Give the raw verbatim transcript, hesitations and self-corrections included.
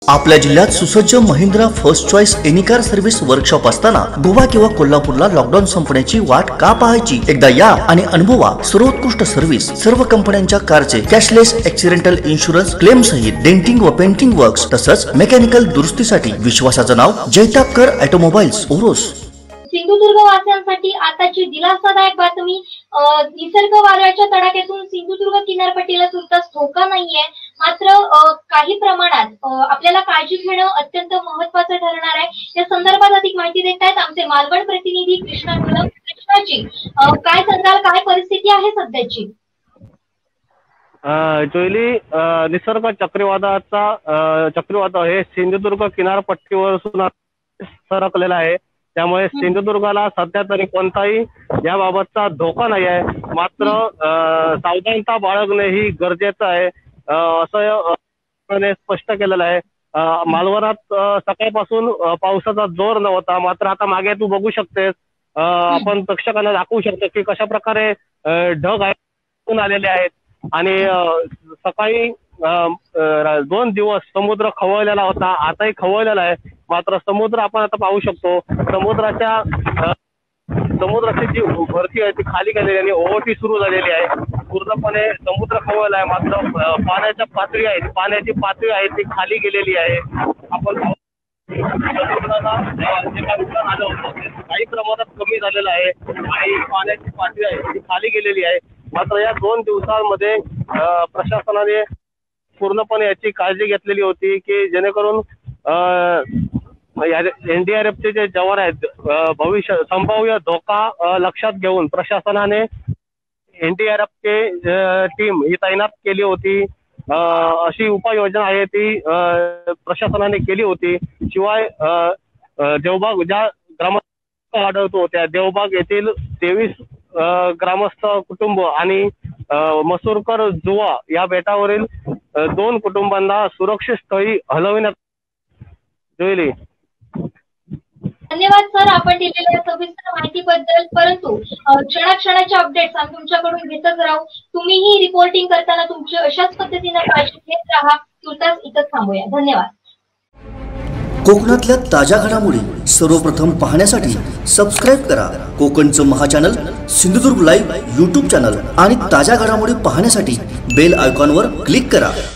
आपल्या जिल्ह्यात सुसज्ज Mahindra first choice any car service workshop असताना गोवा किंवा कोल्हापूरला लॉकडाऊन संपण्याची वाट का पाहायची? एकदा या आणि अनुभवा सर्वोत्कृष्ट सर्व्हिस। सर्व कंपन्यांच्या कारचे कॅशलेस ऍक्सिडेंटल इन्शुरन्स क्लेम सहित डेंटिंग व पेंटिंग वर्क्स तसंच मेकॅनिकल दुरुस्तीसाठी विश्वासाचं नाव जैतापकर ऑटोमोबाईल्स ओरोस। सिंधुदुर्ग वासियांसाठी आताची दिलासादायक बातमी। निसर्ग वादळाच्या तडाख्यातून सिंधुदुर्ग किनारपट्टीला तुर्तास धोका नाहीये, मात्र काही प्रमाणात आपल्याला काळजी घेणं अत्यंत महत्त्वाचं ठरणार आहे। या संदर्भात अधिक माहिती देत आहेत आमचे मालवण प्रतिनिधी कृष्णा गुलाब। कृष्णाजी, काय सांगाल, काय परिस्थिती आहे सध्याची? जोयली, निसर्ग चक्रीवादळाचा चक्रीवादळ हे सिंधुदुर्ग किनारपट्टीवर सरकलेला आहे, त्यामुळे सिंधुदुर्गाला सध्या तरी कोणताही याबाबतचा धोका नाही आहे, मात्र सावधानता बाळगणे ही गरजेचं आहे असं स्पष्ट केलेलं आहे। मालवणात सकाळपासून पावसाचा जोर नव्हता, मात्र आता मागे तू बघू शकतेस, आपण प्रेक्षकांना दाखवू शकतो की कशा प्रकारे ढग आलेले आहेत आणि सकाळी दोन दिवस समुद्र खवळलेला होता, आताही खवळलेला आहे, मात्र समुद्र आपण आता पाहू शकतो समुद्राच्या समुद्राची जी भरती आहे ती खाली गेलेली आणि ओहोटी सुरू झालेली आहे। पूर्णपणे समुद्र खवळला आहे, मात्र पाण्याच्या पातळी आहे पाण्याची पातळी आहे ती खाली गेलेली आहे। आपण काही प्रमाणात कमी झालेलं आहे आणि पाण्याची पातळी आहे ती खाली गेलेली आहे, मात्र या दोन दिवसांमध्ये प्रशासनाने पूर्णपणे याची काळजी घेतलेली होती की जेणेकरून एनडीआरएफचे जे जवान आहेत भविष्य संभाव्य धोका लक्षात घेऊन प्रशासनाने एनडीआरएफचे टीम ही तैनात केली होती। अशी उपाययोजना आहे ती प्रशासनाने केली होती। शिवाय देवबाग ज्या ग्रामस्थ आढळतो त्या देवबाग येथील तेवीस ग्रामस्थ कुटुंब आणि मसूरकर जुवा या बेटावरील दोन कुटुंबांना सुरक्षित स्थळी हलविण्यात जोयली। धन्यवाद सर, आपण दिलेल्या सविस्तर माहितीबद्दल। परंतु क्षणाक्षणाचे अपडेट्स आम्ही तुमच्याकडून घेतच राहू। तुम्हीही रिपोर्टिंग करताना तुमची अशाच पद्धतीने काळजी घेत राहा। तुर्तास इथंच थांबूया, धन्यवाद। कोकणातल्या ताज्या घडामोडी सर्वप्रथम पाहण्यासाठी सबस्क्राइब करा कोकणचं महा channel Sindhudurg live YouTube channel आणि ताज्या घडामोडी पाहण्यासाठी बेल आयकॉनवर क्लिक करा।